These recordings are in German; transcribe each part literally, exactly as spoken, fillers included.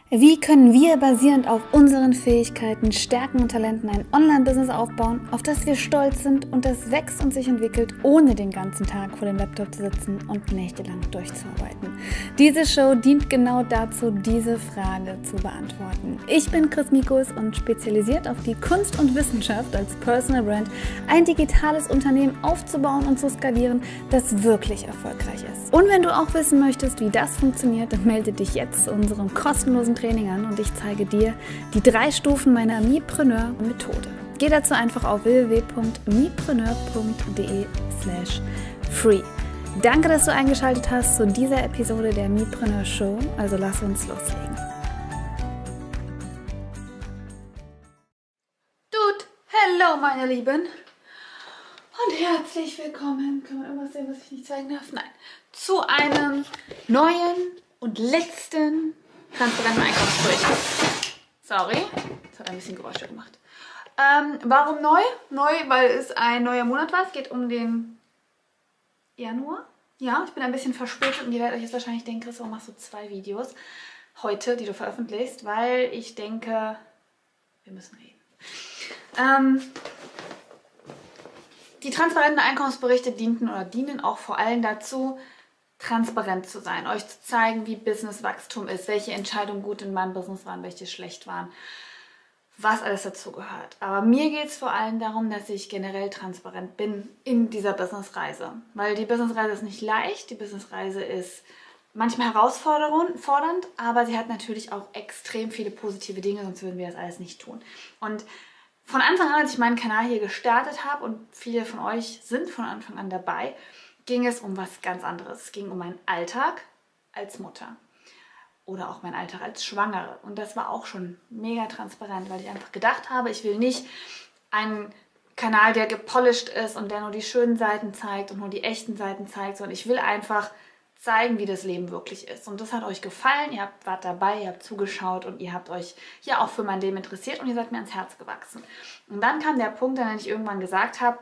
Wie können wir basierend auf unseren Fähigkeiten, Stärken und Talenten ein Online-Business aufbauen, auf das wir stolz sind und das wächst und sich entwickelt, ohne den ganzen Tag vor dem Laptop zu sitzen und nächtelang durchzuarbeiten? Diese Show dient genau dazu, diese Frage zu beantworten. Ich bin Chris Mikus und spezialisiert auf die Kunst und Wissenschaft als Personal Brand, ein digitales Unternehmen aufzubauen und zu skalieren, das wirklich erfolgreich ist. Und wenn du auch wissen möchtest, wie das funktioniert, dann melde dich jetzt zu unserem kostenlosen Training an und ich zeige dir die drei Stufen meiner Mipreneur-Methode. Geh dazu einfach auf w w w punkt mipreneur punkt de slash free. Danke, dass du eingeschaltet hast zu dieser Episode der Mipreneur Show, also lass uns loslegen. Dude, hello meine Lieben und herzlich willkommen, kann man irgendwas sehen, was ich nicht zeigen darf? Nein, zu einem neuen und letzten transparenten Einkaufsbericht. Sorry, das hat ein bisschen Geräusche gemacht. Ähm, warum neu? Neu, weil es ein neuer Monat war. Es geht um den Januar. Ja, ich bin ein bisschen verspätet und ihr werdet euch jetzt wahrscheinlich denken, Chris, warum machst du zwei Videos heute, die du veröffentlichst? Weil ich denke, wir müssen reden. Ähm, die transparenten Einkaufsberichte dienten oder dienen auch vor allem dazu, transparent zu sein, euch zu zeigen, wie Businesswachstum ist, welche Entscheidungen gut in meinem Business waren, welche schlecht waren, was alles dazu gehört. Aber mir geht es vor allem darum, dass ich generell transparent bin in dieser Businessreise. Weil die Businessreise ist nicht leicht, die Businessreise ist manchmal herausfordernd, aber sie hat natürlich auch extrem viele positive Dinge, sonst würden wir das alles nicht tun. Und von Anfang an, als ich meinen Kanal hier gestartet habe, und viele von euch sind von Anfang an dabei, ging es um was ganz anderes. Es ging um meinen Alltag als Mutter oder auch meinen Alltag als Schwangere. Und das war auch schon mega transparent, weil ich einfach gedacht habe, ich will nicht einen Kanal, der gepolished ist und der nur die schönen Seiten zeigt und nur die echten Seiten zeigt, sondern ich will einfach zeigen, wie das Leben wirklich ist. Und das hat euch gefallen, ihr habt, wart dabei, ihr habt zugeschaut und ihr habt euch ja auch für mein Leben interessiert und ihr seid mir ans Herz gewachsen. Und dann kam der Punkt, an dem ich irgendwann gesagt habe,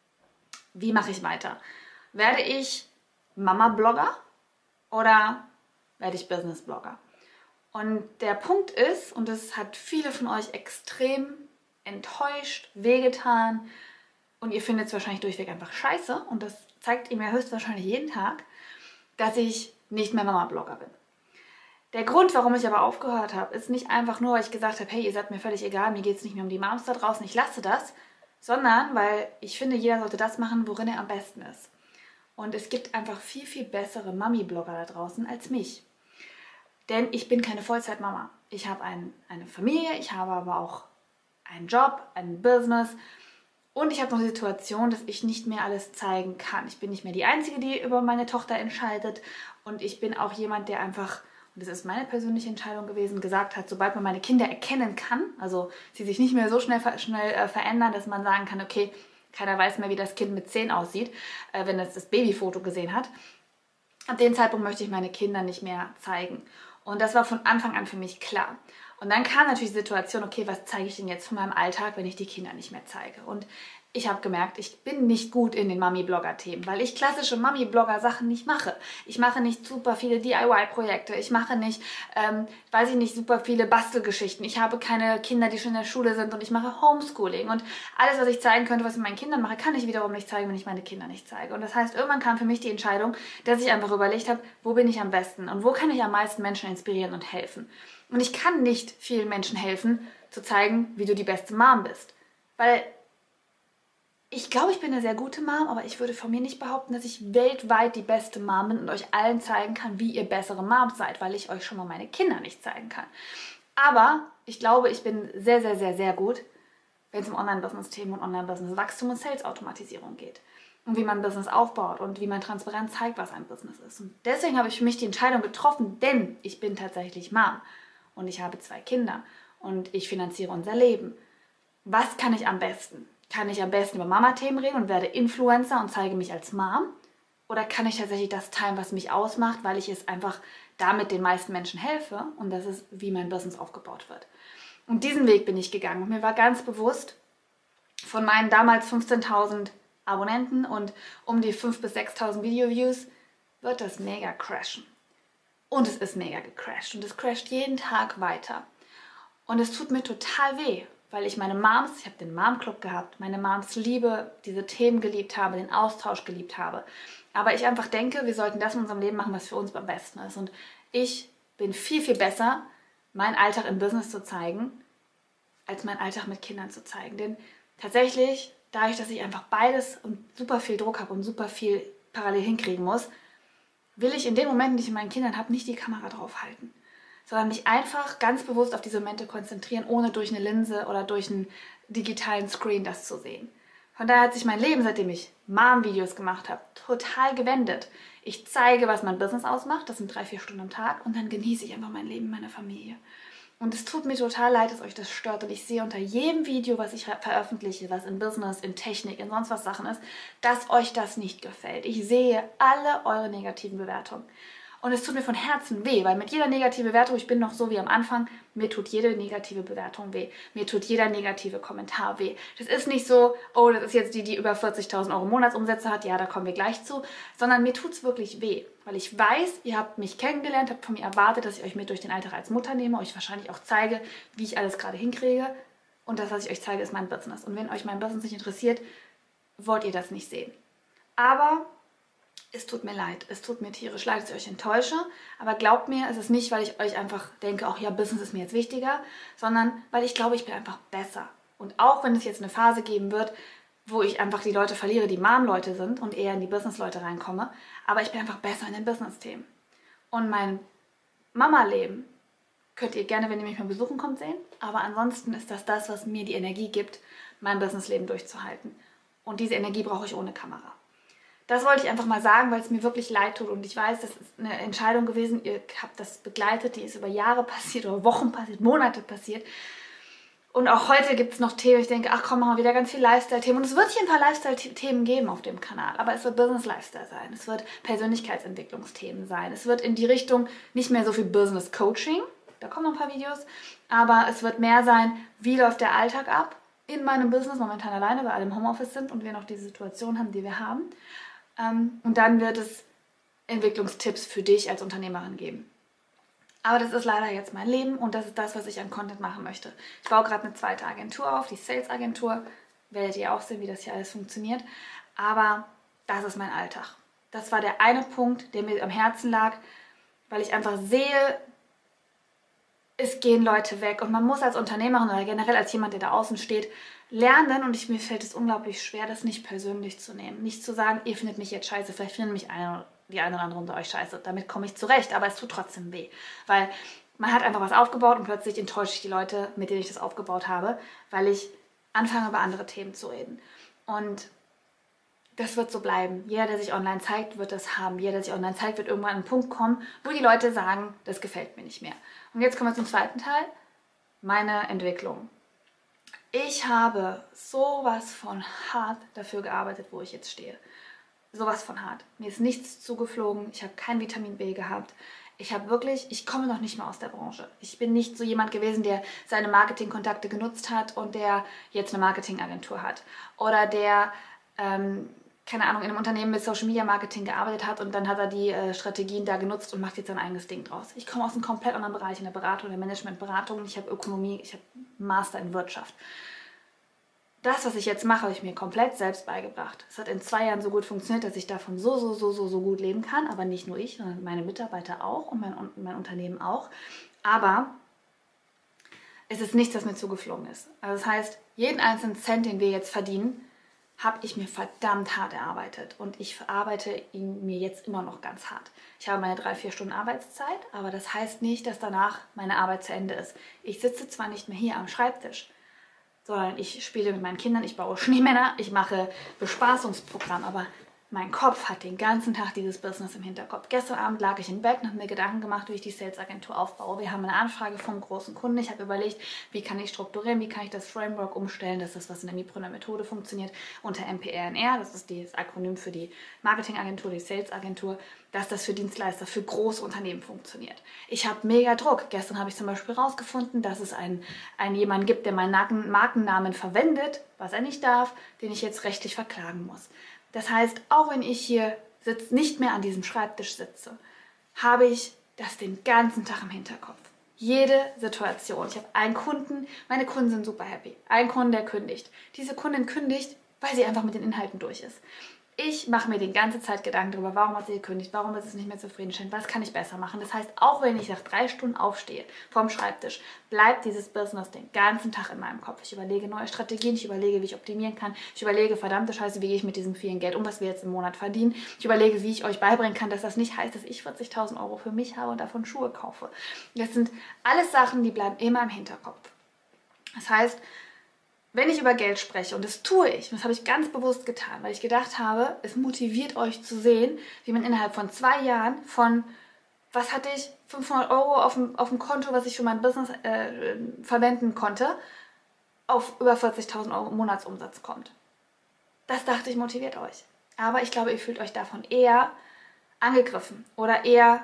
wie mache ich weiter? Werde ich Mama-Blogger oder werde ich Business-Blogger? Und der Punkt ist, und das hat viele von euch extrem enttäuscht, wehgetan und ihr findet es wahrscheinlich durchweg einfach scheiße und das zeigt ihr mir höchstwahrscheinlich jeden Tag, dass ich nicht mehr Mama-Blogger bin. Der Grund, warum ich aber aufgehört habe, ist nicht einfach nur, weil ich gesagt habe, hey, ihr seid mir völlig egal, mir geht es nicht mehr um die Moms da draußen, ich lasse das, sondern weil ich finde, jeder sollte das machen, worin er am besten ist. Und es gibt einfach viel, viel bessere Mami-Blogger da draußen als mich. Denn ich bin keine Vollzeit-Mama. Ich habe ein, eine Familie, ich habe aber auch einen Job, ein Business. Und ich habe noch die Situation, dass ich nicht mehr alles zeigen kann. Ich bin nicht mehr die Einzige, die über meine Tochter entscheidet. Und ich bin auch jemand, der einfach, und das ist meine persönliche Entscheidung gewesen, gesagt hat, sobald man meine Kinder erkennen kann, also sie sich nicht mehr so schnell, schnell äh, verändern, dass man sagen kann, okay, keiner weiß mehr, wie das Kind mit zehn aussieht, äh, wenn es das Babyfoto gesehen hat. Ab dem Zeitpunkt möchte ich meine Kinder nicht mehr zeigen. Und das war von Anfang an für mich klar. Und dann kam natürlich die Situation, okay, was zeige ich denn jetzt von meinem Alltag, wenn ich die Kinder nicht mehr zeige? Und ich habe gemerkt, ich bin nicht gut in den Mami-Blogger-Themen, weil ich klassische Mami-Blogger-Sachen nicht mache. Ich mache nicht super viele D I Y-Projekte, ich mache nicht, ähm, weiß ich nicht, super viele Bastelgeschichten. Ich habe keine Kinder, die schon in der Schule sind und ich mache Homeschooling. Und alles, was ich zeigen könnte, was ich mit meinen Kindern mache, kann ich wiederum nicht zeigen, wenn ich meine Kinder nicht zeige. Und das heißt, irgendwann kam für mich die Entscheidung, dass ich einfach überlegt habe, wo bin ich am besten und wo kann ich am meisten Menschen inspirieren und helfen. Und ich kann nicht vielen Menschen helfen, zu zeigen, wie du die beste Mom bist. Weil ich glaube, ich bin eine sehr gute Mom, aber ich würde von mir nicht behaupten, dass ich weltweit die beste Mom bin und euch allen zeigen kann, wie ihr bessere Moms seid, weil ich euch schon mal meine Kinder nicht zeigen kann. Aber ich glaube, ich bin sehr, sehr, sehr, sehr gut, wenn es um Online-Business-Themen und Online-Business-Wachstum und Sales-Automatisierung geht. Und wie man Business aufbaut und wie man transparent zeigt, was ein Business ist. Und deswegen habe ich für mich die Entscheidung getroffen, denn ich bin tatsächlich Mom und ich habe zwei Kinder und ich finanziere unser Leben. Was kann ich am besten? Kann ich am besten über Mama-Themen reden und werde Influencer und zeige mich als Mom? Oder kann ich tatsächlich das teilen, was mich ausmacht, weil ich es einfach damit den meisten Menschen helfe und das ist, wie mein Business aufgebaut wird. Und diesen Weg bin ich gegangen und mir war ganz bewusst, von meinen damals fünfzehntausend Abonnenten und um die fünftausend bis sechstausend Video-Views wird das mega crashen. Und es ist mega gecrashed und es crasht jeden Tag weiter. Und es tut mir total weh, weil ich meine Moms, ich habe den Mom-Club gehabt, meine Moms liebe, diese Themen geliebt habe, den Austausch geliebt habe. Aber ich einfach denke, wir sollten das in unserem Leben machen, was für uns am besten ist. Und ich bin viel, viel besser, meinen Alltag im Business zu zeigen, als meinen Alltag mit Kindern zu zeigen. Denn tatsächlich, dadurch, dass ich einfach beides und super viel Druck habe und super viel parallel hinkriegen muss, will ich in den Momenten, die ich mit meinen Kindern habe, nicht die Kamera draufhalten, sondern mich einfach ganz bewusst auf diese Momente konzentrieren, ohne durch eine Linse oder durch einen digitalen Screen das zu sehen. Von daher hat sich mein Leben, seitdem ich Mom-Videos gemacht habe, total gewendet. Ich zeige, was mein Business ausmacht, das sind drei, vier Stunden am Tag, und dann genieße ich einfach mein Leben, meine Familie. Und es tut mir total leid, dass euch das stört, und ich sehe unter jedem Video, was ich veröffentliche, was in Business, in Technik, in sonst was Sachen ist, dass euch das nicht gefällt. Ich sehe alle eure negativen Bewertungen. Und es tut mir von Herzen weh, weil mit jeder negativen Bewertung, ich bin noch so wie am Anfang, mir tut jede negative Bewertung weh. Mir tut jeder negative Kommentar weh. Das ist nicht so, oh, das ist jetzt die, die über vierzigtausend Euro Monatsumsätze hat, ja, da kommen wir gleich zu, sondern mir tut es wirklich weh, weil ich weiß, ihr habt mich kennengelernt, habt von mir erwartet, dass ich euch mit durch den Alltag als Mutter nehme, euch wahrscheinlich auch zeige, wie ich alles gerade hinkriege, und das, was ich euch zeige, ist mein Business. Und wenn euch mein Business nicht interessiert, wollt ihr das nicht sehen. Aber es tut mir leid, es tut mir tierisch leid, dass ich euch enttäusche, aber glaubt mir, es ist nicht, weil ich euch einfach denke, ach ja, Business ist mir jetzt wichtiger, sondern weil ich glaube, ich bin einfach besser. Und auch wenn es jetzt eine Phase geben wird, wo ich einfach die Leute verliere, die Mom-Leute sind, und eher in die Business-Leute reinkomme, aber ich bin einfach besser in den Business-Themen. Und mein Mama-Leben könnt ihr gerne, wenn ihr mich mal besuchen kommt, sehen, aber ansonsten ist das das, was mir die Energie gibt, mein Business-Leben durchzuhalten. Und diese Energie brauche ich ohne Kamera. Das wollte ich einfach mal sagen, weil es mir wirklich leid tut, und ich weiß, das ist eine Entscheidung gewesen, ihr habt das begleitet, die ist über Jahre passiert oder Wochen passiert, Monate passiert, und auch heute gibt es noch Themen, ich denke, ach komm, machen wir wieder ganz viel Lifestyle-Themen, und es wird hier ein paar Lifestyle-Themen geben auf dem Kanal, aber es wird Business-Lifestyle sein, es wird Persönlichkeitsentwicklungsthemen sein, es wird in die Richtung nicht mehr so viel Business-Coaching, da kommen noch ein paar Videos, aber es wird mehr sein, wie läuft der Alltag ab in meinem Business, momentan alleine, weil alle im Homeoffice sind und wir noch diese Situation haben, die wir haben. Und dann wird es Entwicklungstipps für dich als Unternehmerin geben. Aber das ist leider jetzt mein Leben, und das ist das, was ich an Content machen möchte. Ich baue gerade eine zweite Agentur auf, die Sales-Agentur. Werdet ihr auch sehen, wie das hier alles funktioniert. Aber das ist mein Alltag. Das war der eine Punkt, der mir am Herzen lag, weil ich einfach sehe, es gehen Leute weg, und man muss als Unternehmerin oder generell als jemand, der da außen steht, lernen, und ich, mir fällt es unglaublich schwer, das nicht persönlich zu nehmen. Nicht zu sagen, ihr findet mich jetzt scheiße, vielleicht finden mich eine, die eine oder andere unter euch scheiße. Damit komme ich zurecht, aber es tut trotzdem weh. Weil man hat einfach was aufgebaut und plötzlich enttäusche ich die Leute, mit denen ich das aufgebaut habe, weil ich anfange, über andere Themen zu reden. Und das wird so bleiben. Jeder, der sich online zeigt, wird das haben. Jeder, der sich online zeigt, wird irgendwann an einen Punkt kommen, wo die Leute sagen, das gefällt mir nicht mehr. Und jetzt kommen wir zum zweiten Teil, meine Entwicklung. Ich habe sowas von hart dafür gearbeitet, wo ich jetzt stehe. Sowas von hart. Mir ist nichts zugeflogen, ich habe kein Vitamin B gehabt. Ich habe wirklich, ich komme noch nicht mal aus der Branche. Ich bin nicht so jemand gewesen, der seine Marketingkontakte genutzt hat und der jetzt eine Marketingagentur hat. Oder der, ähm, keine Ahnung, in einem Unternehmen mit Social Media Marketing gearbeitet hat und dann hat er die äh, Strategien da genutzt und macht jetzt sein eigenes Ding draus. Ich komme aus einem komplett anderen Bereich, in der Beratung, in der Managementberatung. Ich habe Ökonomie, ich habe Master in Wirtschaft. Das, was ich jetzt mache, habe ich mir komplett selbst beigebracht. Es hat in zwei Jahren so gut funktioniert, dass ich davon so, so, so, so, so gut leben kann. Aber nicht nur ich, sondern meine Mitarbeiter auch und mein, mein Unternehmen auch. Aber es ist nichts, was mir zugeflogen ist. Also das heißt, jeden einzelnen Cent, den wir jetzt verdienen, habe ich mir verdammt hart erarbeitet. Und ich verarbeite ihn mir jetzt immer noch ganz hart. Ich habe meine drei, vier Stunden Arbeitszeit, aber das heißt nicht, dass danach meine Arbeit zu Ende ist. Ich sitze zwar nicht mehr hier am Schreibtisch, sondern ich spiele mit meinen Kindern, ich baue Schneemänner, ich mache Bespaßungsprogramm, aber mein Kopf hat den ganzen Tag dieses Business im Hinterkopf. Gestern Abend lag ich im Bett und habe mir Gedanken gemacht, wie ich die Sales-Agentur aufbaue. Wir haben eine Anfrage vom großen Kunden. Ich habe überlegt, wie kann ich strukturieren, wie kann ich das Framework umstellen, dass das, was in der Mipreneur Methode funktioniert, unter M P R N R, das ist das Akronym für die Marketingagentur, die Sales-Agentur, dass das für Dienstleister, für große Unternehmen funktioniert. Ich habe mega Druck. Gestern habe ich zum Beispiel rausgefunden, dass es einen, einen jemanden gibt, der meinen Markennamen verwendet, was er nicht darf, den ich jetzt rechtlich verklagen muss. Das heißt, auch wenn ich hier sitz, nicht mehr an diesem Schreibtisch sitze, habe ich das den ganzen Tag im Hinterkopf. Jede Situation. Ich habe einen Kunden, meine Kunden sind super happy. Ein Kunde, der kündigt. Diese Kundin kündigt, weil sie einfach mit den Inhalten durch ist. Ich mache mir die ganze Zeit Gedanken darüber, warum hat sie gekündigt, warum ist es nicht mehr zufriedenstellend, was kann ich besser machen. Das heißt, auch wenn ich nach drei Stunden aufstehe vom Schreibtisch, bleibt dieses Business den ganzen Tag in meinem Kopf. Ich überlege neue Strategien, ich überlege, wie ich optimieren kann. Ich überlege, verdammte Scheiße, wie gehe ich mit diesem vielen Geld um, was wir jetzt im Monat verdienen. Ich überlege, wie ich euch beibringen kann, dass das nicht heißt, dass ich vierzigtausend Euro für mich habe und davon Schuhe kaufe. Das sind alles Sachen, die bleiben immer im Hinterkopf. Das heißt, wenn ich über Geld spreche, und das tue ich, das habe ich ganz bewusst getan, weil ich gedacht habe, es motiviert euch zu sehen, wie man innerhalb von zwei Jahren von, was hatte ich, fünfhundert Euro auf dem, auf dem Konto, was ich für mein Business äh, verwenden konnte, auf über vierzigtausend Euro Monatsumsatz kommt. Das dachte ich, motiviert euch. Aber ich glaube, ihr fühlt euch davon eher angegriffen oder eher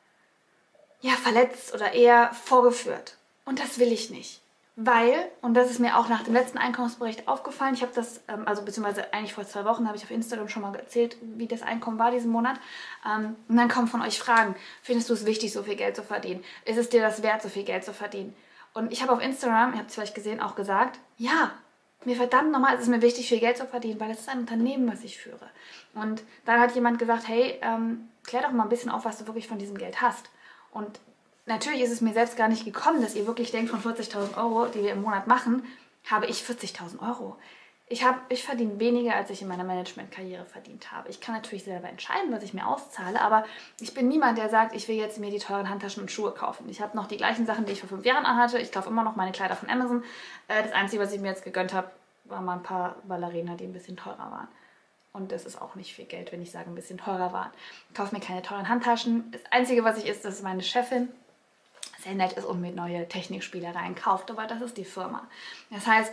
ja, verletzt oder eher vorgeführt. Und das will ich nicht. Weil, und das ist mir auch nach dem letzten Einkommensbericht aufgefallen, ich habe das, ähm, also beziehungsweise eigentlich vor zwei Wochen habe ich auf Instagram schon mal erzählt, wie das Einkommen war diesen Monat. Ähm, und dann kommen von euch Fragen, findest du es wichtig, so viel Geld zu verdienen? Ist es dir das wert, so viel Geld zu verdienen? Und ich habe auf Instagram, ihr habt es vielleicht gesehen, auch gesagt, ja, mir verdammt nochmal, es ist mir wichtig, viel Geld zu verdienen, weil es ist ein Unternehmen, was ich führe. Und dann hat jemand gesagt, hey, ähm, klär doch mal ein bisschen auf, was du wirklich von diesem Geld hast. Und natürlich ist es mir selbst gar nicht gekommen, dass ihr wirklich denkt, von vierzigtausend Euro, die wir im Monat machen, habe ich vierzigtausend Euro. Ich, hab, ich verdiene weniger, als ich in meiner Management-Karriere verdient habe. Ich kann natürlich selber entscheiden, was ich mir auszahle, aber ich bin niemand, der sagt, ich will jetzt mir die teuren Handtaschen und Schuhe kaufen. Ich habe noch die gleichen Sachen, die ich vor fünf Jahren anhatte. Ich kaufe immer noch meine Kleider von Amazon. Das Einzige, was ich mir jetzt gegönnt habe, waren mal ein paar Ballerina, die ein bisschen teurer waren. Und das ist auch nicht viel Geld, wenn ich sage, ein bisschen teurer waren. Ich kaufe mir keine teuren Handtaschen. Das Einzige, was ich ist, das ist meine Chefin. Sehr nett ist und mir neue Technikspielereien kauft, aber das ist die Firma. Das heißt,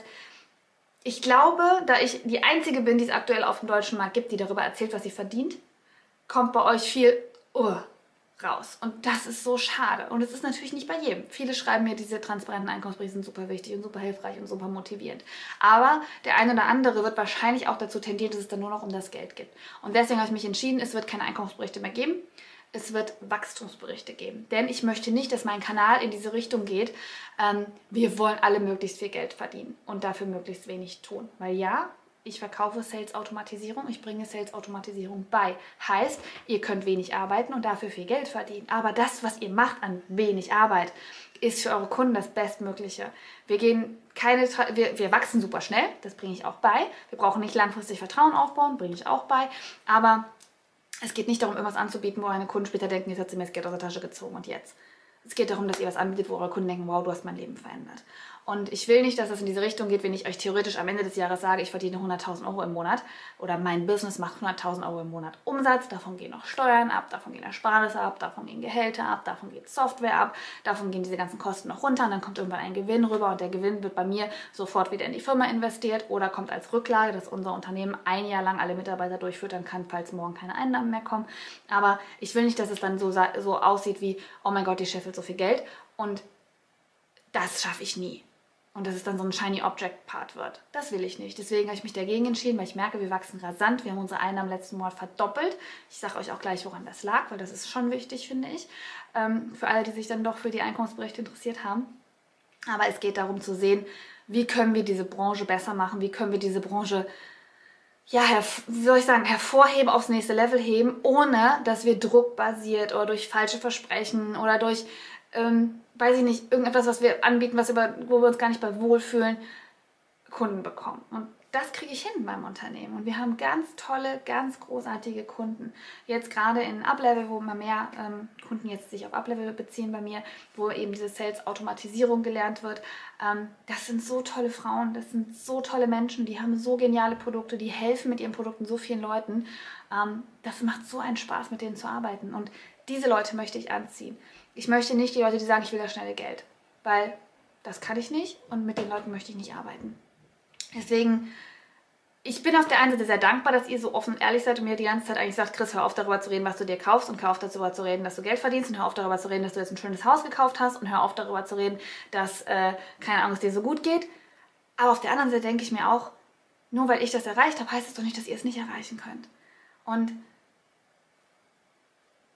ich glaube, da ich die Einzige bin, die es aktuell auf dem deutschen Markt gibt, die darüber erzählt, was sie verdient, kommt bei euch viel uh, raus. Und das ist so schade. Und es ist natürlich nicht bei jedem. Viele schreiben mir, diese transparenten Einkommensberichte sind super wichtig und super hilfreich und super motivierend. Aber der eine oder andere wird wahrscheinlich auch dazu tendieren, dass es dann nur noch um das Geld geht. Und deswegen habe ich mich entschieden, es wird keine Einkommensberichte mehr geben. Es wird Wachstumsberichte geben, denn ich möchte nicht, dass mein Kanal in diese Richtung geht, ähm, wir wollen alle möglichst viel Geld verdienen und dafür möglichst wenig tun. Weil ja, ich verkaufe Sales-Automatisierung, ich bringe Sales-Automatisierung bei. Heißt, ihr könnt wenig arbeiten und dafür viel Geld verdienen. Aber das, was ihr macht an wenig Arbeit, ist für eure Kunden das Bestmögliche. Wir gehen keine, wir, wir wachsen super schnell, das bringe ich auch bei. Wir brauchen nicht langfristig Vertrauen aufbauen, bringe ich auch bei. Aber es geht nicht darum, irgendwas anzubieten, wo eure Kunden später denken, jetzt hat sie mir das Geld aus der Tasche gezogen und jetzt. Es geht darum, dass ihr was anbietet, wo eure Kunden denken, wow, du hast mein Leben verändert. Und ich will nicht, dass das in diese Richtung geht, wenn ich euch theoretisch am Ende des Jahres sage, ich verdiene hunderttausend Euro im Monat oder mein Business macht hunderttausend Euro im Monat Umsatz, davon gehen noch Steuern ab, davon gehen Ersparnisse ab, davon gehen Gehälter ab, davon geht Software ab, davon gehen diese ganzen Kosten noch runter und dann kommt irgendwann ein Gewinn rüber und der Gewinn wird bei mir sofort wieder in die Firma investiert oder kommt als Rücklage, dass unser Unternehmen ein Jahr lang alle Mitarbeiter durchfüttern kann, falls morgen keine Einnahmen mehr kommen. Aber ich will nicht, dass es dann so, so aussieht wie, oh mein Gott, die scheffelt so viel Geld und das schaffe ich nie. Und dass es dann so ein Shiny Object Part wird. Das will ich nicht. Deswegen habe ich mich dagegen entschieden, weil ich merke, wir wachsen rasant. Wir haben unsere Einnahmen letzten Monat verdoppelt. Ich sage euch auch gleich, woran das lag, weil das ist schon wichtig, finde ich. Ähm, für alle, die sich dann doch für die Einkommensberichte interessiert haben. Aber es geht darum zu sehen, wie können wir diese Branche besser machen, wie können wir diese Branche, ja, wie soll ich sagen, hervorheben, aufs nächste Level heben, ohne dass wir druckbasiert oder durch falsche Versprechen oder durch ähm, weiß ich nicht, irgendetwas, was wir anbieten, was über, wo wir uns gar nicht bei wohlfühlen, Kunden bekommen. Und das kriege ich hin in meinem Unternehmen. Und wir haben ganz tolle, ganz großartige Kunden. Jetzt gerade in Uplevel, wo immer mehr ähm, Kunden jetzt sich auf Uplevel beziehen bei mir, wo eben diese Sales-Automatisierung gelernt wird. Ähm, das sind so tolle Frauen, das sind so tolle Menschen, die haben so geniale Produkte, die helfen mit ihren Produkten so vielen Leuten. Ähm, das macht so einen Spaß, mit denen zu arbeiten. Und diese Leute möchte ich anziehen. Ich möchte nicht die Leute, die sagen, ich will das schnelle Geld, weil das kann ich nicht und mit den Leuten möchte ich nicht arbeiten. Deswegen, ich bin auf der einen Seite sehr dankbar, dass ihr so offen und ehrlich seid und mir die ganze Zeit eigentlich sagt, Chris, hör auf darüber zu reden, was du dir kaufst und hör auf darüber zu reden, dass du Geld verdienst und hör auf darüber zu reden, dass du jetzt ein schönes Haus gekauft hast und hör auf darüber zu reden, dass, äh, keine Ahnung, es dir so gut geht. Aber auf der anderen Seite denke ich mir auch, nur weil ich das erreicht habe, heißt das doch nicht, dass ihr es nicht erreichen könnt. Und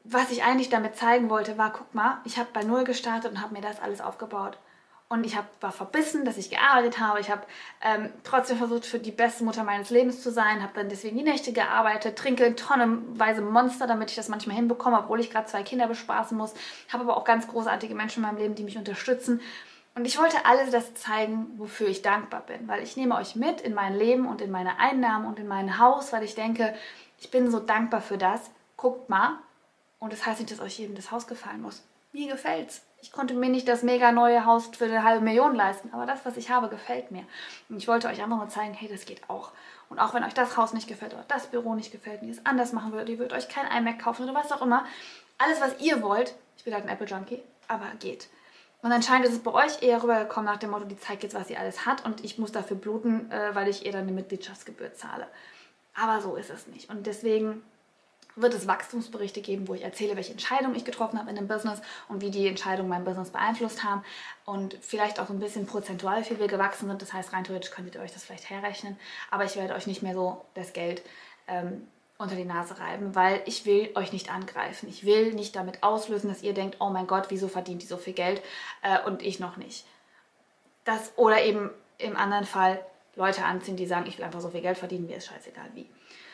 was ich eigentlich damit zeigen wollte, war, guck mal, ich habe bei Null gestartet und habe mir das alles aufgebaut. Und ich hab, war verbissen, dass ich gearbeitet habe. Ich habe ähm, trotzdem versucht, für die beste Mutter meines Lebens zu sein. Habe dann deswegen die Nächte gearbeitet, trinke tonnenweise Monster, damit ich das manchmal hinbekomme, obwohl ich gerade zwei Kinder bespaßen muss. Habe aber auch ganz großartige Menschen in meinem Leben, die mich unterstützen. Und ich wollte alles das zeigen, wofür ich dankbar bin. Weil ich nehme euch mit in mein Leben und in meine Einnahmen und in mein Haus, weil ich denke, ich bin so dankbar für das. Guckt mal. Und das heißt nicht, dass euch jedem das Haus gefallen muss. Mir gefällt's. Ich konnte mir nicht das mega neue Haus für eine halbe Million leisten, aber das, was ich habe, gefällt mir. Und ich wollte euch einfach nur zeigen, hey, das geht auch. Und auch wenn euch das Haus nicht gefällt oder das Büro nicht gefällt und ihr es anders machen würdet, ihr würdet euch kein iMac kaufen oder was auch immer. Alles, was ihr wollt, ich bin halt ein Apple-Junkie, aber geht. Und anscheinend ist es bei euch eher rübergekommen nach dem Motto, die zeigt jetzt, was sie alles hat und ich muss dafür bluten, weil ich ihr dann eine Mitgliedschaftsgebühr zahle. Aber so ist es nicht. Und deswegen wird es Wachstumsberichte geben, wo ich erzähle, welche Entscheidungen ich getroffen habe in dem Business und wie die Entscheidungen mein Business beeinflusst haben und vielleicht auch so ein bisschen prozentual, wie viel wir gewachsen sind. Das heißt, rein theoretisch könntet ihr euch das vielleicht herrechnen, aber ich werde euch nicht mehr so das Geld ähm, unter die Nase reiben, weil ich will euch nicht angreifen. Ich will nicht damit auslösen, dass ihr denkt, oh mein Gott, wieso verdient die so viel Geld äh, und ich noch nicht. Das, oder eben im anderen Fall Leute anziehen, die sagen, ich will einfach so viel Geld verdienen, mir ist scheißegal wie.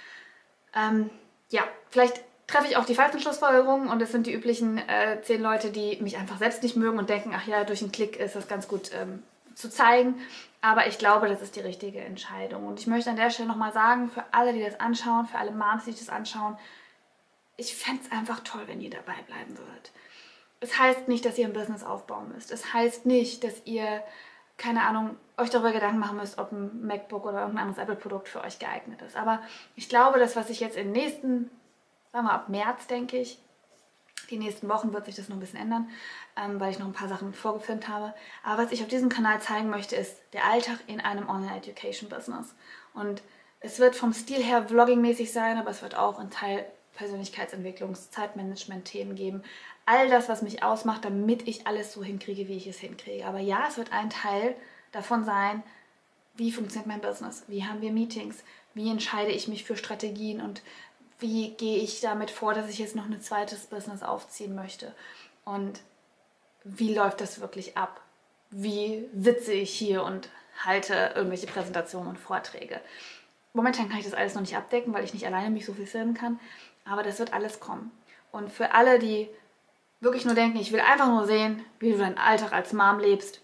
Ähm, Ja, vielleicht treffe ich auch die falschen Schlussfolgerungen und es sind die üblichen äh, zehn Leute, die mich einfach selbst nicht mögen und denken, ach ja, durch einen Klick ist das ganz gut ähm, zu zeigen. Aber ich glaube, das ist die richtige Entscheidung. Und ich möchte an der Stelle nochmal sagen, für alle, die das anschauen, für alle Moms, die das anschauen, ich fände es einfach toll, wenn ihr dabei bleiben würdet. Es heißt nicht, dass ihr ein Business aufbauen müsst. Es heißt nicht, dass ihr, keine Ahnung, euch darüber Gedanken machen müsst, ob ein MacBook oder irgendein anderes Apple-Produkt für euch geeignet ist. Aber ich glaube, das, was ich jetzt in den nächsten, sagen wir ab März, denke ich, die nächsten Wochen wird sich das noch ein bisschen ändern, ähm, weil ich noch ein paar Sachen vorgefilmt habe. Aber was ich auf diesem Kanal zeigen möchte, ist der Alltag in einem Online-Education-Business. Und es wird vom Stil her Vlogging-mäßig sein, aber es wird auch ein Teil Persönlichkeitsentwicklungs-, Zeitmanagement-Themen geben. All das, was mich ausmacht, damit ich alles so hinkriege, wie ich es hinkriege. Aber ja, es wird ein Teil davon sein, wie funktioniert mein Business, wie haben wir Meetings, wie entscheide ich mich für Strategien und wie gehe ich damit vor, dass ich jetzt noch ein zweites Business aufziehen möchte und wie läuft das wirklich ab, wie sitze ich hier und halte irgendwelche Präsentationen und Vorträge. Momentan kann ich das alles noch nicht abdecken, weil ich nicht alleine mich so viel filmen kann, aber das wird alles kommen. Und für alle, die wirklich nur denken, ich will einfach nur sehen, wie du deinen Alltag als Mom lebst,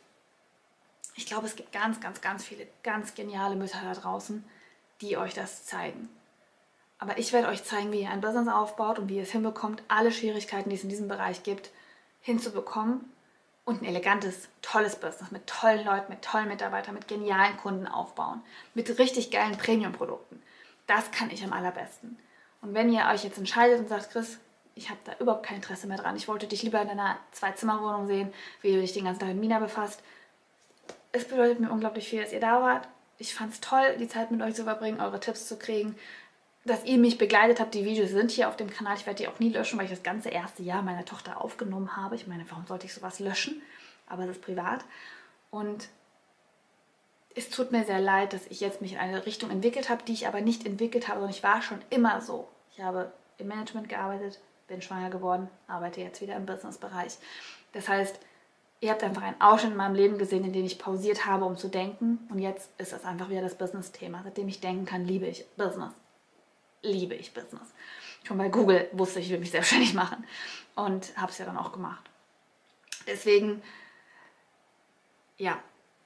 ich glaube, es gibt ganz, ganz, ganz viele ganz geniale Mütter da draußen, die euch das zeigen. Aber ich werde euch zeigen, wie ihr ein Business aufbaut und wie ihr es hinbekommt, alle Schwierigkeiten, die es in diesem Bereich gibt, hinzubekommen und ein elegantes, tolles Business mit tollen Leuten, mit tollen Mitarbeitern, mit genialen Kunden aufbauen, mit richtig geilen Premium-Produkten. Das kann ich am allerbesten. Und wenn ihr euch jetzt entscheidet und sagt, Chris, ich habe da überhaupt kein Interesse mehr dran, ich wollte dich lieber in deiner Zwei-Zimmer-Wohnung sehen, wie du dich den ganzen Tag mit Mina befasst, es bedeutet mir unglaublich viel, dass ihr da wart. Ich fand es toll, die Zeit mit euch zu verbringen, eure Tipps zu kriegen, dass ihr mich begleitet habt. Die Videos sind hier auf dem Kanal. Ich werde die auch nie löschen, weil ich das ganze erste Jahr meiner Tochter aufgenommen habe. Ich meine, warum sollte ich sowas löschen? Aber es ist privat. Und es tut mir sehr leid, dass ich jetzt mich in eine Richtung entwickelt habe, die ich aber nicht entwickelt habe, sondern ich war schon immer so. Ich habe im Management gearbeitet, bin schwanger geworden, arbeite jetzt wieder im Businessbereich. Das heißt, ihr habt einfach einen Ausschnitt in meinem Leben gesehen, in dem ich pausiert habe, um zu denken. Und jetzt ist das einfach wieder das Business-Thema. Seitdem ich denken kann, liebe ich Business. Liebe ich Business. Schon bei Google wusste ich, ich will mich selbstständig machen. Und habe es ja dann auch gemacht. Deswegen, ja,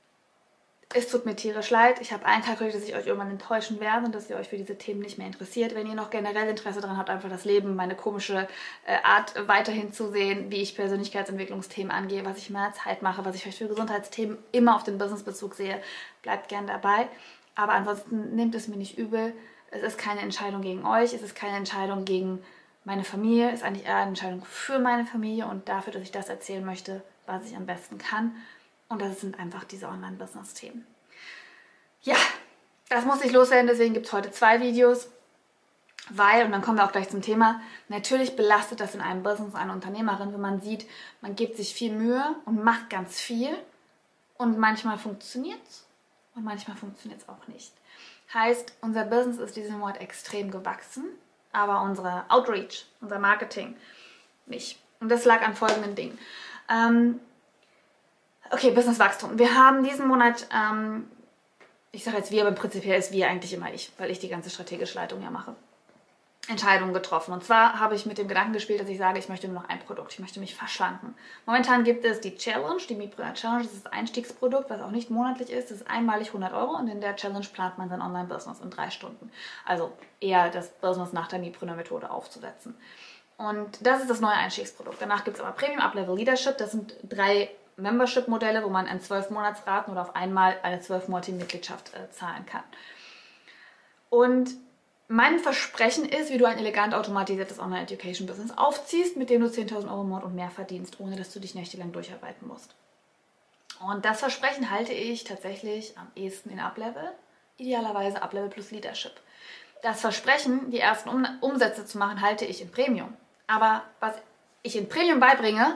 es tut mir tierisch leid. Ich habe einkalkuliert, dass ich euch irgendwann enttäuschen werde und dass ihr euch für diese Themen nicht mehr interessiert. Wenn ihr noch generell Interesse daran habt, einfach das Leben, meine komische äh, Art weiterhin zu sehen, wie ich Persönlichkeitsentwicklungsthemen angehe, was ich in meiner Zeit mache, was ich vielleicht für Gesundheitsthemen immer auf den Businessbezug sehe, bleibt gern dabei. Aber ansonsten nehmt es mir nicht übel. Es ist keine Entscheidung gegen euch, es ist keine Entscheidung gegen meine Familie, es ist eigentlich eher eine Entscheidung für meine Familie und dafür, dass ich das erzählen möchte, was ich am besten kann. Und das sind einfach diese Online-Business-Themen. Ja, das muss ich loswerden, deswegen gibt es heute zwei Videos, weil, und dann kommen wir auch gleich zum Thema, natürlich belastet das in einem Business eine Unternehmerin, wenn man sieht, man gibt sich viel Mühe und macht ganz viel und manchmal funktioniert es und manchmal funktioniert es auch nicht. Heißt, unser Business ist diesen Monat extrem gewachsen, aber unsere Outreach, unser Marketing nicht. Und das lag an folgenden Dingen. Ähm, okay, Businesswachstum. Wir haben diesen Monat, ähm, ich sage jetzt wir, aber prinzipiell ist wir eigentlich immer ich, weil ich die ganze strategische Leitung ja mache. Entscheidungen getroffen. Und zwar habe ich mit dem Gedanken gespielt, dass ich sage, ich möchte nur noch ein Produkt, ich möchte mich verschlanken. Momentan gibt es die Challenge, die Mipreneur Challenge, das ist das Einstiegsprodukt, was auch nicht monatlich ist, das ist einmalig hundert Euro und in der Challenge plant man sein Online-Business in drei Stunden. Also eher das Business nach der Mipreneur-Methode aufzusetzen. Und das ist das neue Einstiegsprodukt. Danach gibt es aber Premium Up-Level Leadership, das sind drei Membership-Modelle, wo man in zwölf Monatsraten oder auf einmal eine zwölfmonatige Mitgliedschaft äh, zahlen kann. Und mein Versprechen ist, wie du ein elegant automatisiertes Online-Education-Business aufziehst, mit dem du zehntausend Euro im Monat und mehr verdienst, ohne dass du dich nächtelang durcharbeiten musst. Und das Versprechen halte ich tatsächlich am ehesten in Up-Level, idealerweise Up-Level plus Leadership. Das Versprechen, die ersten um Umsätze zu machen, halte ich in Premium. Aber was ich in Premium beibringe,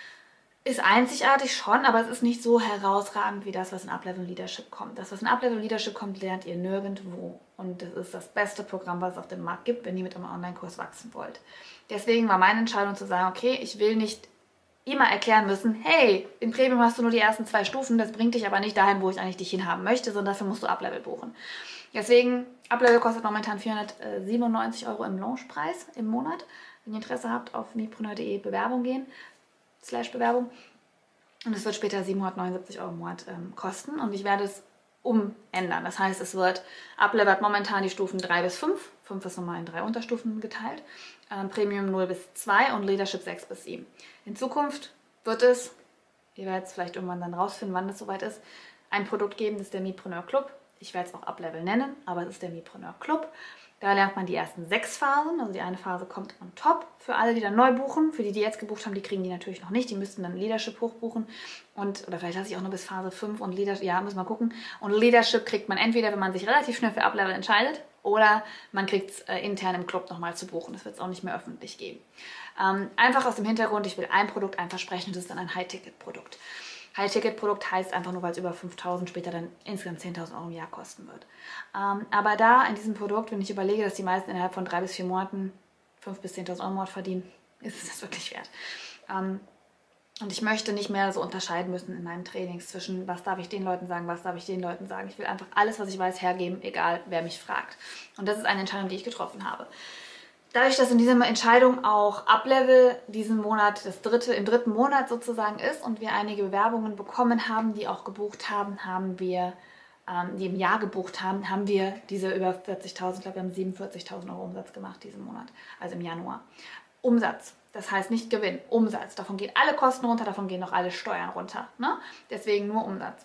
ist einzigartig schon, aber es ist nicht so herausragend wie das, was in Up-Level Leadership kommt. Das, was in Up-Level Leadership kommt, lernt ihr nirgendwo. Und das ist das beste Programm, was es auf dem Markt gibt, wenn ihr mit einem Online-Kurs wachsen wollt. Deswegen war meine Entscheidung zu sagen, okay, ich will nicht immer erklären müssen, hey, in Premium hast du nur die ersten zwei Stufen, das bringt dich aber nicht dahin, wo ich eigentlich dich hinhaben möchte, sondern dafür musst du Up-Level buchen. Deswegen, Up-Level kostet momentan vierhundertsiebenundneunzig Euro im Launchpreis im Monat. Wenn ihr Interesse habt, auf mipreneur punkt de Bewerbung gehen. Slash Bewerbung. Und es wird später siebenhundertneunundsiebzig Euro im Monat ähm, kosten und ich werde es umändern. Das heißt, es wird Up-Level hat momentan die Stufen drei bis fünf. fünf ist nochmal in drei Unterstufen geteilt. Ähm, Premium null bis zwei und Leadership sechs bis sieben. In Zukunft wird es, ihr werdet es vielleicht irgendwann dann rausfinden, wann das soweit ist, ein Produkt geben, das ist der Mipreneur Club. Ich werde es auch Up-Level nennen, aber es ist der Mipreneur Club. Da lernt man die ersten sechs Phasen, also die eine Phase kommt on top. Für alle, die dann neu buchen, für die, die jetzt gebucht haben, die kriegen die natürlich noch nicht. Die müssten dann Leadership hochbuchen und, oder vielleicht lasse ich auch nur bis Phase fünf und Leadership, ja, müssen wir gucken. Und Leadership kriegt man entweder, wenn man sich relativ schnell für Up-Level entscheidet, oder man kriegt es äh, intern im Club nochmal zu buchen. Das wird es auch nicht mehr öffentlich geben. Ähm, einfach aus dem Hintergrund, ich will ein Produkt, ein Versprechen und das ist dann ein High-Ticket-Produkt. High-Ticket-Produkt heißt einfach nur, weil es über fünftausend, später dann insgesamt zehntausend Euro im Jahr kosten wird. Ähm, aber da in diesem Produkt, wenn ich überlege, dass die meisten innerhalb von drei bis vier Monaten fünftausend bis zehntausend Euro im Monat verdienen, ist es das wirklich wert. Ähm, und ich möchte nicht mehr so unterscheiden müssen in meinen Trainings zwischen, was darf ich den Leuten sagen, was darf ich den Leuten sagen. Ich will einfach alles, was ich weiß, hergeben, egal wer mich fragt. Und das ist eine Entscheidung, die ich getroffen habe. Dadurch, dass in dieser Entscheidung auch Up-Level diesen Monat das dritte, im dritten Monat sozusagen ist und wir einige Bewerbungen bekommen haben, die auch gebucht haben, haben wir, ähm, die im Jahr gebucht haben, haben wir diese über vierzigtausend, ich glaube, wir haben siebenundvierzigtausend Euro Umsatz gemacht diesen Monat, also im Januar. Umsatz, das heißt nicht Gewinn, Umsatz. Davon gehen alle Kosten runter, davon gehen auch alle Steuern runter. Ne? Deswegen nur Umsatz.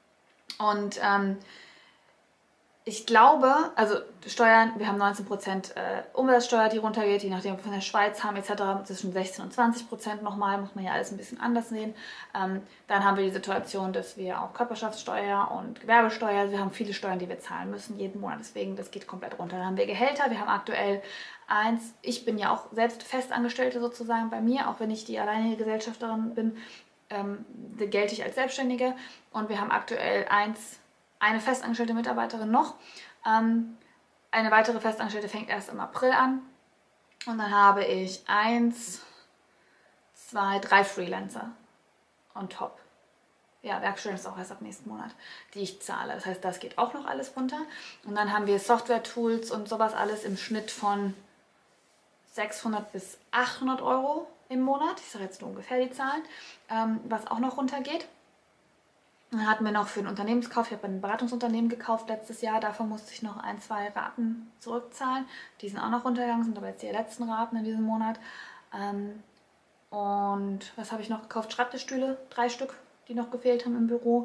Und ähm, ich glaube, also Steuern, wir haben neunzehn Prozent äh, Umsatzsteuer, die runtergeht, je nachdem, ob wir von der Schweiz haben et cetera. Zwischen sechzehn und zwanzig Prozent nochmal, muss man ja alles ein bisschen anders sehen. Ähm, dann haben wir die Situation, dass wir auch Körperschaftssteuer und Gewerbesteuer, also wir haben viele Steuern, die wir zahlen müssen jeden Monat, deswegen das geht komplett runter. Dann haben wir Gehälter, wir haben aktuell eins, ich bin ja auch selbst Festangestellte sozusagen bei mir, auch wenn ich die alleinige Gesellschafterin bin, ähm, gelte ich als Selbstständige und wir haben aktuell eins, eine festangestellte Mitarbeiterin noch. Ähm, eine weitere Festangestellte fängt erst im April an. Und dann habe ich eins, zwei, drei Freelancer on top. Ja, Werkstudent ist auch erst ab nächsten Monat, die ich zahle. Das heißt, das geht auch noch alles runter. Und dann haben wir Software-Tools und sowas alles im Schnitt von sechshundert bis achthundert Euro im Monat. Ich sage jetzt nur ungefähr die Zahlen, ähm, was auch noch runtergeht. Dann hatten wir noch für den Unternehmenskauf, ich habe ein Beratungsunternehmen gekauft letztes Jahr, davon musste ich noch ein, zwei Raten zurückzahlen. Die sind auch noch runtergegangen, sind aber jetzt die letzten Raten in diesem Monat. Ähm, und was habe ich noch gekauft? Schreibtischstühle, drei Stück, die noch gefehlt haben im Büro.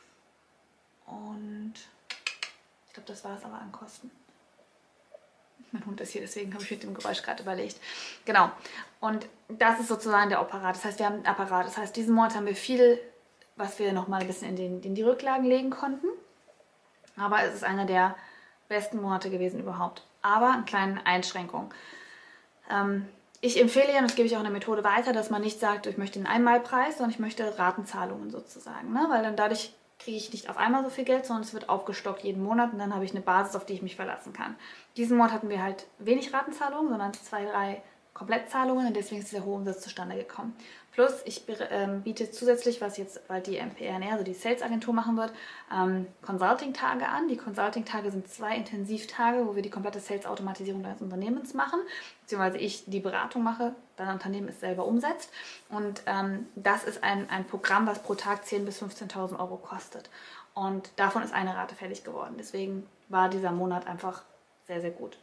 Und ich glaube, das war es aber an Kosten. Mein Hund ist hier, deswegen habe ich mit dem Geräusch gerade überlegt. Genau. Und das ist sozusagen der Apparat. Das heißt, wir haben einen Apparat. Das heißt, diesen Monat haben wir viel, was wir nochmal ein bisschen in, den, in die Rücklagen legen konnten. Aber es ist einer der besten Monate gewesen überhaupt. Aber eine kleine Einschränkung. Ähm, ich empfehle ja, und das gebe ich auch in der Methode weiter, dass man nicht sagt, ich möchte einen Einmalpreis, sondern ich möchte Ratenzahlungen sozusagen. Ne? Weil dann dadurch kriege ich nicht auf einmal so viel Geld, sondern es wird aufgestockt jeden Monat und dann habe ich eine Basis, auf die ich mich verlassen kann. Diesen Monat hatten wir halt wenig Ratenzahlungen, sondern zwei, drei Komplettzahlungen und deswegen ist dieser hohe Umsatz zustande gekommen. Plus, ich ähm, biete zusätzlich, was jetzt bald die M P R N R, also die Sales-Agentur machen wird, ähm, Consulting-Tage an. Die Consulting-Tage sind zwei Intensivtage, wo wir die komplette Sales-Automatisierung deines Unternehmens machen, beziehungsweise ich die Beratung mache, dein Unternehmen es selber umsetzt. Und ähm, das ist ein, ein Programm, was pro Tag zehntausend bis fünfzehntausend Euro kostet. Und davon ist eine Rate fertig geworden. Deswegen war dieser Monat einfach sehr, sehr gut.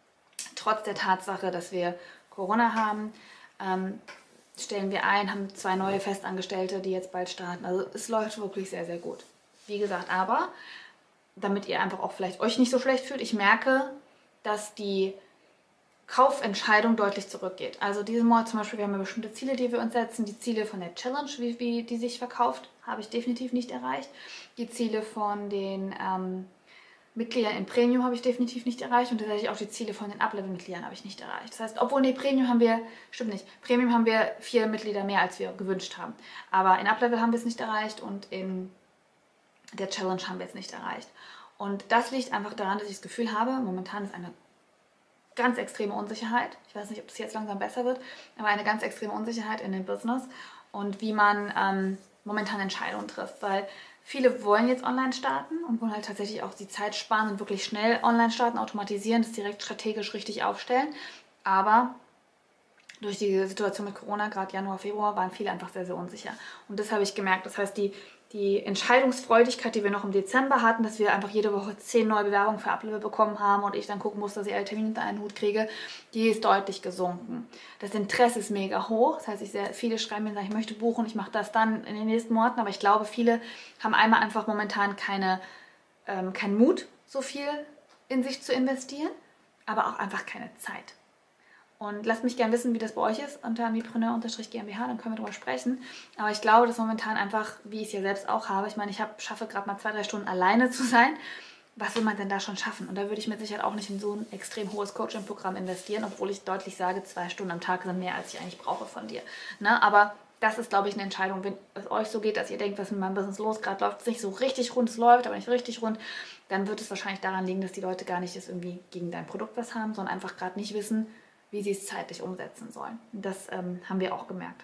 Trotz der Tatsache, dass wir Corona haben, ähm, stellen wir ein, haben zwei neue Festangestellte, die jetzt bald starten. Also es läuft wirklich sehr, sehr gut. Wie gesagt, aber damit ihr einfach auch vielleicht euch nicht so schlecht fühlt, ich merke, dass die Kaufentscheidung deutlich zurückgeht. Also diesen Monat zum Beispiel, wir haben ja bestimmte Ziele, die wir uns setzen. Die Ziele von der Challenge, wie, wie die sich verkauft, habe ich definitiv nicht erreicht. Die Ziele von den ähm, Mitgliedern in Premium habe ich definitiv nicht erreicht und tatsächlich auch die Ziele von den Up-Level-Mitgliedern habe ich nicht erreicht. Das heißt, obwohl, nee, Premium haben wir, stimmt nicht, Premium haben wir vier Mitglieder mehr, als wir gewünscht haben. Aber in Up-Level haben wir es nicht erreicht und in der Challenge haben wir es nicht erreicht. Und das liegt einfach daran, dass ich das Gefühl habe, momentan ist eine ganz extreme Unsicherheit. Ich weiß nicht, ob das jetzt langsam besser wird, aber eine ganz extreme Unsicherheit in dem Business und wie man ähm, momentan Entscheidungen trifft, weil viele wollen jetzt online starten und wollen halt tatsächlich auch die Zeit sparen und wirklich schnell online starten, automatisieren, das direkt strategisch richtig aufstellen. Aber durch die Situation mit Corona, gerade Januar, Februar, waren viele einfach sehr, sehr unsicher. Und das habe ich gemerkt. Das heißt, die, die Entscheidungsfreudigkeit, die wir noch im Dezember hatten, dass wir einfach jede Woche zehn neue Bewerbungen für Up-Level bekommen haben und ich dann gucken muss, dass ich alle Termine unter einen Hut kriege, die ist deutlich gesunken. Das Interesse ist mega hoch. Das heißt, ich sehr, viele schreiben mir und sagen, ich möchte buchen, ich mache das dann in den nächsten Monaten. Aber ich glaube, viele haben einmal einfach momentan keine, ähm, keinen Mut, so viel in sich zu investieren, aber auch einfach keine Zeit. Und lasst mich gerne wissen, wie das bei euch ist unter mipreneur-GmbH, dann können wir darüber sprechen. Aber ich glaube, dass momentan einfach, wie ich es ja selbst auch habe, ich meine, ich hab, schaffe gerade mal zwei, drei Stunden alleine zu sein. Was will man denn da schon schaffen? Und da würde ich mit Sicherheit auch nicht in so ein extrem hohes Coaching-Programm investieren, obwohl ich deutlich sage, zwei Stunden am Tag sind mehr, als ich eigentlich brauche von dir. Ne? Aber das ist, glaube ich, eine Entscheidung, wenn es euch so geht, dass ihr denkt, was ist mit meinem Business los? Gerade läuft es nicht so richtig rund, es läuft aber nicht richtig rund. Dann wird es wahrscheinlich daran liegen, dass die Leute gar nicht das irgendwie gegen dein Produkt was haben, sondern einfach gerade nicht wissen, wie sie es zeitlich umsetzen sollen. Das ähm, haben wir auch gemerkt.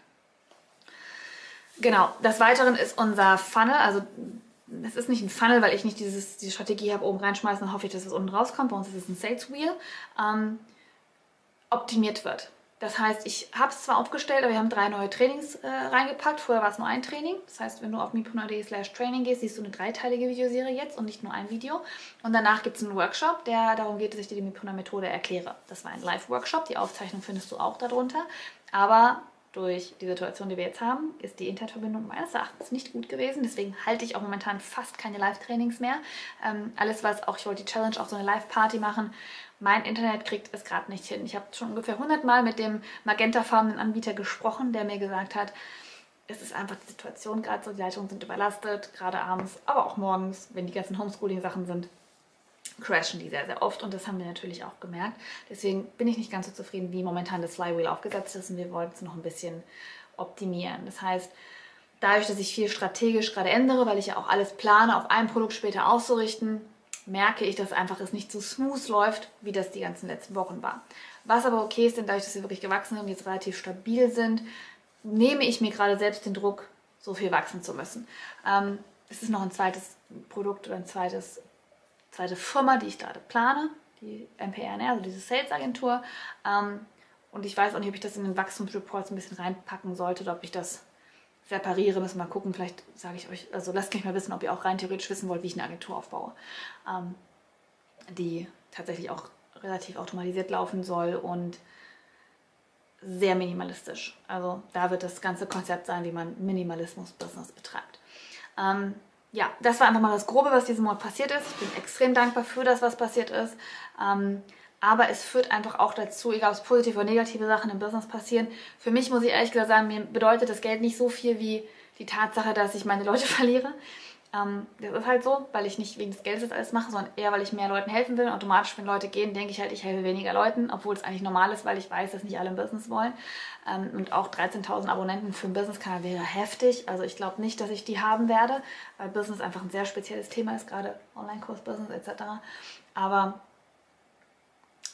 Genau, des Weiteren ist unser Funnel, also es ist nicht ein Funnel, weil ich nicht dieses, diese Strategie habe, oben reinschmeißen und hoffe ich, dass es unten rauskommt. Bei uns ist es ein Sales Wheel, ähm, optimiert wird. Das heißt, ich habe es zwar aufgestellt, aber wir haben drei neue Trainings äh, reingepackt. Vorher war es nur ein Training. Das heißt, wenn du auf mipreneur.de slash training gehst, siehst du eine dreiteilige Videoserie jetzt und nicht nur ein Video. Und danach gibt es einen Workshop, der darum geht, dass ich dir die Mipreneur-Methode erkläre. Das war ein Live-Workshop. Die Aufzeichnung findest du auch darunter. Aber durch die Situation, die wir jetzt haben, ist die Internetverbindung meines Erachtens nicht gut gewesen. Deswegen halte ich auch momentan fast keine Live-Trainings mehr. Ähm, alles, was auch, ich wollte die Challenge auch so eine Live-Party machen. Mein Internet kriegt es gerade nicht hin. Ich habe schon ungefähr hundert Mal mit dem magentafarbenen Anbieter gesprochen, der mir gesagt hat, es ist einfach die Situation gerade so, die Leitungen sind überlastet, gerade abends, aber auch morgens, wenn die ganzen Homeschooling-Sachen sind, crashen die sehr, sehr oft und das haben wir natürlich auch gemerkt. Deswegen bin ich nicht ganz so zufrieden, wie momentan das Flywheel aufgesetzt ist und wir wollten es noch ein bisschen optimieren. Das heißt, dadurch, dass ich viel strategisch gerade ändere, weil ich ja auch alles plane, auf ein Produkt später auszurichten, merke ich, dass einfach es nicht so smooth läuft, wie das die ganzen letzten Wochen war. Was aber okay ist, denn dadurch, dass wir wirklich gewachsen sind und jetzt relativ stabil sind, nehme ich mir gerade selbst den Druck, so viel wachsen zu müssen. Ähm, es ist noch ein zweites Produkt oder ein zweites, zweite Firma, die ich gerade plane, die M P R N R, also diese Sales-Agentur. Ähm, und ich weiß auch nicht, ob ich das in den Wachstumsreports ein bisschen reinpacken sollte oder ob ich das separiere, müssen wir mal gucken, vielleicht sage ich euch, also lasst mich mal wissen, ob ihr auch rein theoretisch wissen wollt, wie ich eine Agentur aufbaue, ähm, die tatsächlich auch relativ automatisiert laufen soll und sehr minimalistisch. Also da wird das ganze Konzept sein, wie man Minimalismus-Business betreibt. Ähm, ja, das war einfach mal das Grobe, was diesen Monat passiert ist. Ich bin extrem dankbar für das, was passiert ist. Ähm, Aber es führt einfach auch dazu, egal ob es positive oder negative Sachen im Business passieren. Für mich muss ich ehrlich gesagt sagen, mir bedeutet das Geld nicht so viel wie die Tatsache, dass ich meine Leute verliere. Ähm, das ist halt so, weil ich nicht wegen des Geldes das alles mache, sondern eher, weil ich mehr Leuten helfen will. Automatisch, wenn Leute gehen, denke ich halt, ich helfe weniger Leuten, obwohl es eigentlich normal ist, weil ich weiß, dass nicht alle im Business wollen. Ähm, und auch dreizehntausend Abonnenten für einen Business-Kanal wäre heftig. Also ich glaube nicht, dass ich die haben werde, weil Business einfach ein sehr spezielles Thema ist, gerade Online-Kurs-Business et cetera. Aber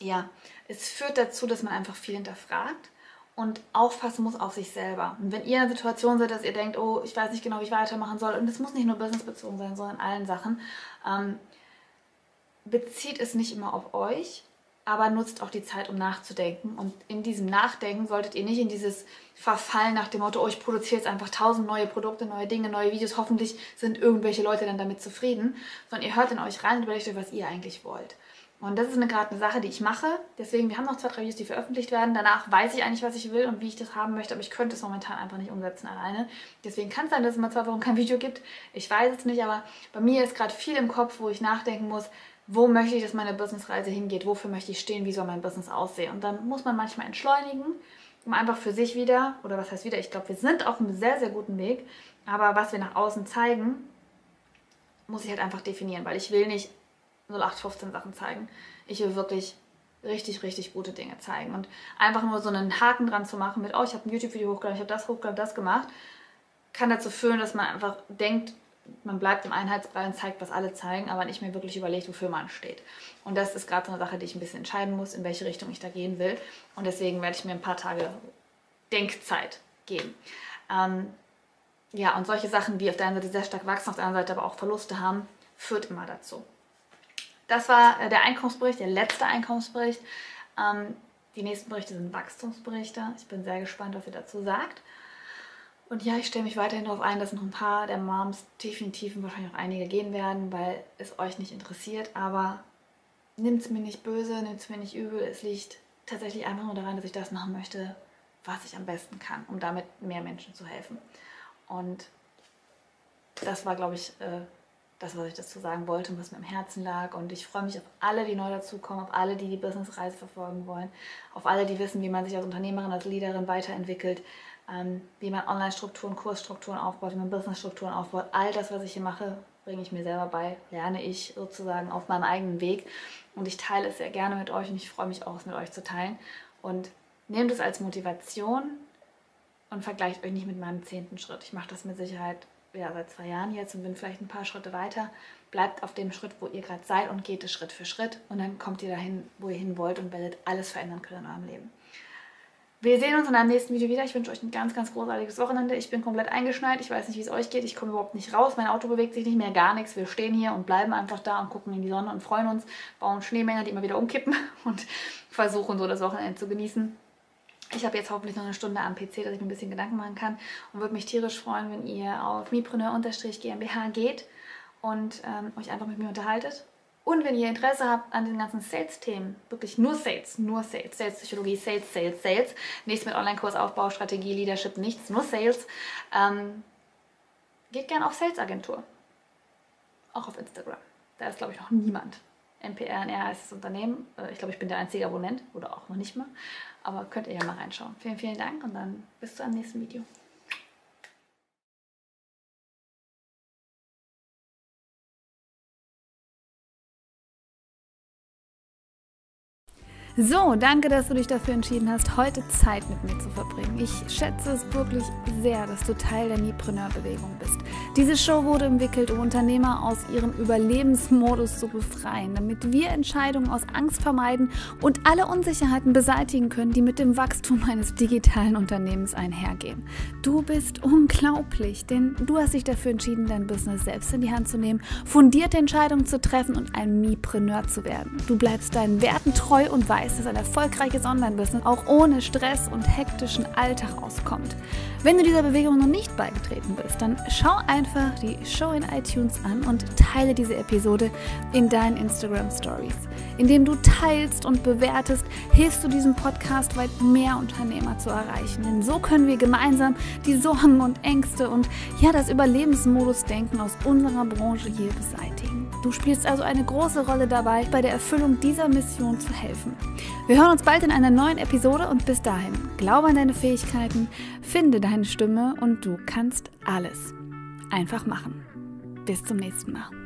ja, es führt dazu, dass man einfach viel hinterfragt und aufpassen muss auf sich selber. Und wenn ihr in einer Situation seid, dass ihr denkt, oh, ich weiß nicht genau, wie ich weitermachen soll, und das muss nicht nur businessbezogen sein, sondern in allen Sachen, ähm, bezieht es nicht immer auf euch, aber nutzt auch die Zeit, um nachzudenken. Und in diesem Nachdenken solltet ihr nicht in dieses Verfallen nach dem Motto, oh, ich produziere jetzt einfach tausend neue Produkte, neue Dinge, neue Videos, hoffentlich sind irgendwelche Leute dann damit zufrieden, sondern ihr hört in euch rein und überlegt euch, was ihr eigentlich wollt. Und das ist eine, gerade eine Sache, die ich mache. Deswegen, wir haben noch zwei, drei Videos, die veröffentlicht werden. Danach weiß ich eigentlich, was ich will und wie ich das haben möchte, aber ich könnte es momentan einfach nicht umsetzen alleine. Deswegen kann es sein, dass es mal zwei Wochen kein Video gibt. Ich weiß es nicht, aber bei mir ist gerade viel im Kopf, wo ich nachdenken muss, wo möchte ich, dass meine Businessreise hingeht, wofür möchte ich stehen, wie soll mein Business aussehen. Und dann muss man manchmal entschleunigen, um einfach für sich wieder, oder was heißt wieder, ich glaube, wir sind auf einem sehr, sehr guten Weg, aber was wir nach außen zeigen, muss ich halt einfach definieren, weil ich will nicht null acht fünfzehn Sachen zeigen. Ich will wirklich richtig, richtig gute Dinge zeigen. Und einfach nur so einen Haken dran zu machen mit, oh, ich habe ein YouTube-Video hochgeladen, ich habe das hochgeladen, das gemacht, kann dazu führen, dass man einfach denkt, man bleibt im Einheitsbrei und zeigt, was alle zeigen, aber nicht mehr wirklich überlegt, wofür man steht. Und das ist gerade so eine Sache, die ich ein bisschen entscheiden muss, in welche Richtung ich da gehen will. Und deswegen werde ich mir ein paar Tage Denkzeit geben. Ähm, ja, und solche Sachen, wie auf der einen Seite sehr stark wachsen, auf der anderen Seite aber auch Verluste haben, führt immer dazu. Das war äh, der Einkommensbericht, der letzte Einkommensbericht. Ähm, die nächsten Berichte sind Wachstumsberichte. Ich bin sehr gespannt, was ihr dazu sagt. Und ja, ich stelle mich weiterhin darauf ein, dass noch ein paar der Moms definitiv und wahrscheinlich auch einige gehen werden, weil es euch nicht interessiert. Aber nehmt es mir nicht böse, nehmt es mir nicht übel. Es liegt tatsächlich einfach nur daran, dass ich das machen möchte, was ich am besten kann, um damit mehr Menschen zu helfen. Und das war, glaube ich, äh, das, was ich dazu sagen wollte und was mir am Herzen lag. Und ich freue mich auf alle, die neu dazukommen, auf alle, die die Businessreise verfolgen wollen, auf alle, die wissen, wie man sich als Unternehmerin, als Leaderin weiterentwickelt, ähm, wie man Online-Strukturen, Kursstrukturen aufbaut, wie man Business-Strukturen aufbaut. All das, was ich hier mache, bringe ich mir selber bei, lerne ich sozusagen auf meinem eigenen Weg. Und ich teile es sehr gerne mit euch und ich freue mich auch, es mit euch zu teilen. Und nehmt es als Motivation und vergleicht euch nicht mit meinem zehnten Schritt. Ich mache das mit Sicherheit ja, seit zwei Jahren jetzt und bin vielleicht ein paar Schritte weiter. Bleibt auf dem Schritt, wo ihr gerade seid und geht es Schritt für Schritt. Und dann kommt ihr dahin, wo ihr hin wollt und werdet alles verändern können in eurem Leben. Wir sehen uns in einem nächsten Video wieder. Ich wünsche euch ein ganz, ganz großartiges Wochenende. Ich bin komplett eingeschneit. Ich weiß nicht, wie es euch geht. Ich komme überhaupt nicht raus. Mein Auto bewegt sich nicht mehr, gar nichts. Wir stehen hier und bleiben einfach da und gucken in die Sonne und freuen uns, bauen Schneemänner, die immer wieder umkippen und versuchen so das Wochenende zu genießen. Ich habe jetzt hoffentlich noch eine Stunde am P C, dass ich mir ein bisschen Gedanken machen kann und würde mich tierisch freuen, wenn ihr auf mipreneur GmbH geht und ähm, euch einfach mit mir unterhaltet. Und wenn ihr Interesse habt an den ganzen Sales-Themen, wirklich nur Sales, nur Sales, Sales-Psychologie, Sales, Sales, Sales, nichts mit Online-Kursaufbau, Strategie, Leadership, nichts, nur Sales, ähm, geht gerne auf Sales-Agentur, auch auf Instagram. Da ist, glaube ich, noch niemand. M P R N R heißt das Unternehmen. Ich glaube, ich bin der einzige Abonnent oder auch noch nicht mal. Aber könnt ihr ja mal reinschauen. Vielen, vielen Dank und dann bis zu einem nächsten Video. So, danke, dass du dich dafür entschieden hast, heute Zeit mit mir zu verbringen. Ich schätze es wirklich sehr, dass du Teil der Mipreneur-Bewegung bist. Diese Show wurde entwickelt, um Unternehmer aus ihrem Überlebensmodus zu befreien, damit wir Entscheidungen aus Angst vermeiden und alle Unsicherheiten beseitigen können, die mit dem Wachstum eines digitalen Unternehmens einhergehen. Du bist unglaublich, denn du hast dich dafür entschieden, dein Business selbst in die Hand zu nehmen, fundierte Entscheidungen zu treffen und ein Mipreneur zu werden. Du bleibst deinen Werten treu und weißt, dass ein erfolgreiches Online-Business auch ohne Stress und hektischen Alltag auskommt. Wenn du dieser Bewegung noch nicht beigetreten bist, dann schau einfach die Show in iTunes an und teile diese Episode in deinen Instagram-Stories. Indem du teilst und bewertest, hilfst du diesem Podcast weit mehr Unternehmer zu erreichen. Denn so können wir gemeinsam die Sorgen und Ängste und ja, das Überlebensmodus-Denken aus unserer Branche hier beseitigen. Du spielst also eine große Rolle dabei, bei der Erfüllung dieser Mission zu helfen. Wir hören uns bald in einer neuen Episode und bis dahin, glaube an deine Fähigkeiten, finde deine Stimme und du kannst alles einfach machen. Bis zum nächsten Mal.